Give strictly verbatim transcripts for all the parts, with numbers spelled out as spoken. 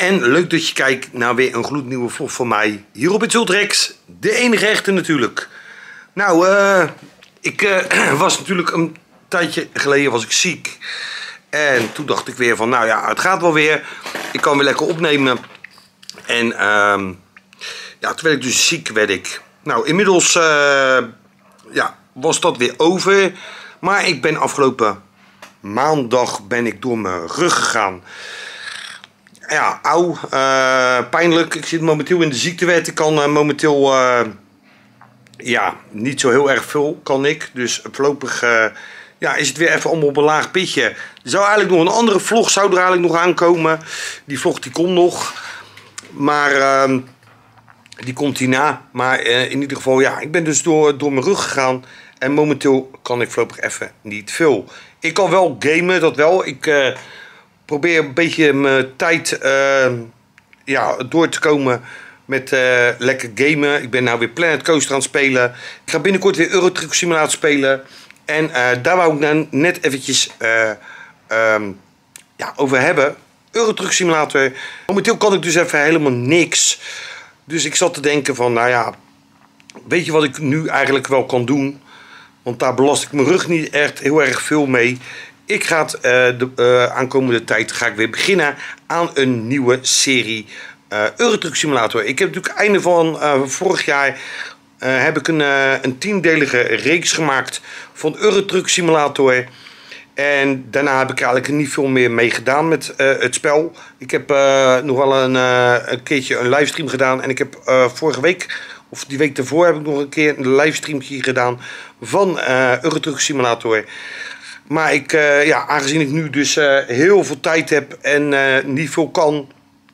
En leuk dat je kijkt naar weer een gloednieuwe vlog van mij hier op het Zultrex. De enige echte natuurlijk. Nou, uh, ik uh, was natuurlijk een tijdje geleden was ik ziek. En toen dacht ik weer van, nou ja, het gaat wel weer. Ik kan weer lekker opnemen. En uh, ja, toen werd ik dus ziek, werd ik. Nou, inmiddels uh, ja, was dat weer over. Maar ik ben afgelopen maandag ben ik door mijn rug gegaan. Ja, auw, uh, pijnlijk. Ik zit momenteel in de ziektewet. Ik kan uh, momenteel uh, ja, niet zo heel erg veel, kan ik. Dus voorlopig uh, ja, is het weer even allemaal op een laag pitje. Er zou eigenlijk nog een andere vlog zou er eigenlijk nog aankomen. Die vlog die komt nog. Maar uh, die komt hierna. Maar uh, in ieder geval, ja, ik ben dus door, door mijn rug gegaan. En momenteel kan ik voorlopig even niet veel. Ik kan wel gamen, dat wel. Ik uh, probeer een beetje mijn tijd uh, ja, door te komen met uh, lekker gamen. Ik ben nou weer Planet Coaster aan het spelen. Ik ga binnenkort weer Euro Truck Simulator spelen. En uh, daar wou ik nou net eventjes uh, um, ja, over hebben. Euro Truck Simulator. Momenteel kan ik dus even helemaal niks. Dus ik zat te denken van, nou ja, weet je wat ik nu eigenlijk wel kan doen? Want daar belast ik mijn rug niet echt heel erg veel mee. Ik ga het, uh, de uh, aankomende tijd ga ik weer beginnen aan een nieuwe serie uh, Euro Truck Simulator. Ik heb natuurlijk einde van uh, vorig jaar uh, heb ik een, uh, een tiendelige reeks gemaakt van Euro Truck Simulator. En daarna heb ik eigenlijk niet veel meer mee gedaan met uh, het spel. Ik heb uh, nog wel een, uh, een keertje een livestream gedaan. En ik heb uh, vorige week, of die week daarvoor, heb ik nog een keer een livestreamje gedaan van uh, Euro Truck Simulator. Maar ik, uh, ja, aangezien ik nu dus uh, heel veel tijd heb en uh, niet veel kan,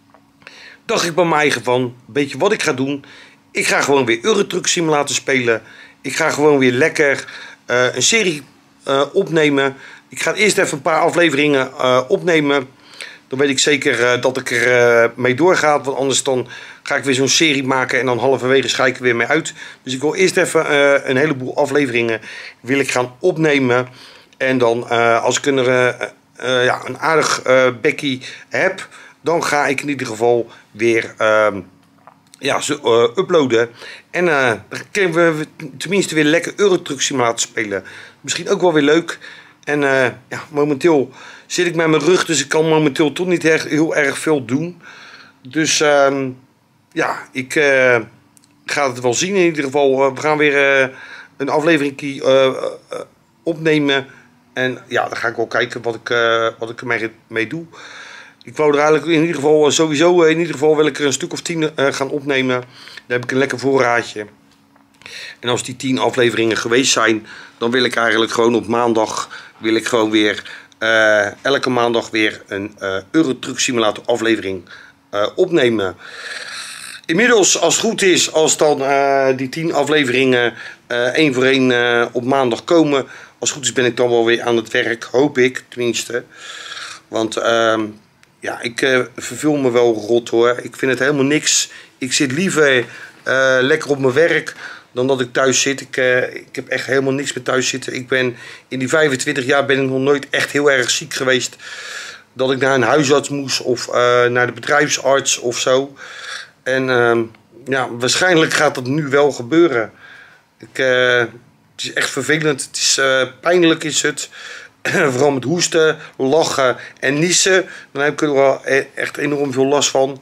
dacht ik bij mij eigen van, weet je wat ik ga doen? Ik ga gewoon weer Euro Truck Simulator spelen. Ik ga gewoon weer lekker uh, een serie uh, opnemen. Ik ga eerst even een paar afleveringen uh, opnemen. Dan weet ik zeker uh, dat ik er uh, mee doorga. Want anders dan ga ik weer zo'n serie maken en dan halverwege ga ik er weer mee uit. Dus ik wil eerst even uh, een heleboel afleveringen wil ik gaan opnemen. En dan uh, als ik een, uh, uh, ja, een aardig uh, bekkie heb, dan ga ik in ieder geval weer uh, ja, ze, uh, uploaden. En uh, dan kunnen we tenminste weer lekker Euro Truck Simulator spelen. Misschien ook wel weer leuk. En uh, ja, momenteel zit ik met mijn rug, dus ik kan momenteel toch niet echt heel erg veel doen. Dus uh, ja, ik uh, ga het wel zien in ieder geval. Uh, we gaan weer uh, een aflevering uh, uh, opnemen. En ja, dan ga ik wel kijken wat ik, uh, wat ik ermee mee doe. Ik wou er eigenlijk in ieder geval sowieso, in ieder geval wil ik er een stuk of tien uh, gaan opnemen. Dan heb ik een lekker voorraadje. En als die tien afleveringen geweest zijn, dan wil ik eigenlijk gewoon op maandag, wil ik gewoon weer, uh, elke maandag weer een uh, Euro Truck Simulator aflevering uh, opnemen. Inmiddels, als het goed is, als dan uh, die tien afleveringen uh, één voor één uh, op maandag komen, als het goed is ben ik dan wel weer aan het werk, hoop ik tenminste. Want uh, ja, ik uh, verveel me wel rot hoor. Ik vind het helemaal niks. Ik zit liever uh, lekker op mijn werk dan dat ik thuis zit. Ik, uh, ik heb echt helemaal niks meer thuis zitten. Ik ben in die vijfentwintig jaar ben ik nog nooit echt heel erg ziek geweest. Dat ik naar een huisarts moest of uh, naar de bedrijfsarts of zo. En uh, ja, waarschijnlijk gaat dat nu wel gebeuren. Ik, uh, het is echt vervelend. Het is uh, pijnlijk is het. Vooral met hoesten, lachen en niezen. Dan heb ik er wel echt enorm veel last van.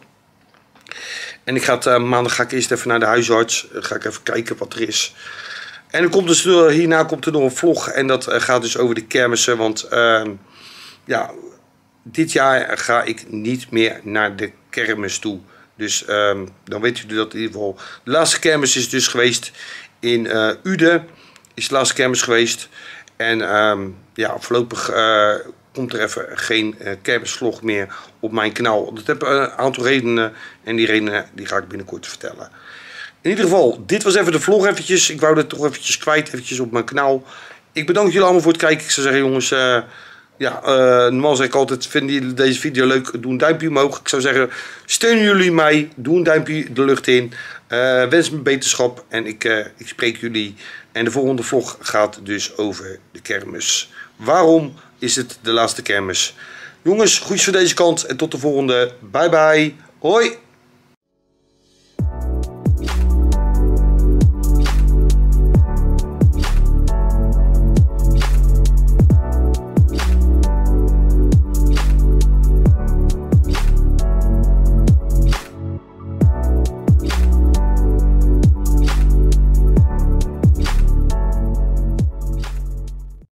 En ik ga het, uh, maandag ga ik eerst even naar de huisarts. Uh, ga ik even kijken wat er is. En dan komt dus, uh, hierna komt er nog een vlog. En dat uh, gaat dus over de kermissen. Want uh, ja, dit jaar ga ik niet meer naar de kermis toe. Dus uh, dan weet u dat in ieder geval. De laatste kermis is dus geweest in uh, Uden. Is de laatste kermis geweest. En uh, ja, voorlopig uh, komt er even geen uh, kermisvlog meer op mijn kanaal. Dat heb een aantal redenen en die redenen die ga ik binnenkort vertellen. In ieder geval, dit was even de vlog eventjes. Ik wou dat toch eventjes kwijt, eventjes op mijn kanaal. Ik bedank jullie allemaal voor het kijken. Ik zou zeggen jongens, uh, ja, uh, normaal zeg ik altijd, vinden jullie deze video leuk, doe een duimpje omhoog. Ik zou zeggen, steunen jullie mij, doe een duimpje de lucht in. Uh, wens me beterschap en ik, uh, ik spreek jullie. En de volgende vlog gaat dus over de kermis. Waarom is het de laatste kermis? Jongens, groetjes van deze kant en tot de volgende. Bye bye. Hoi.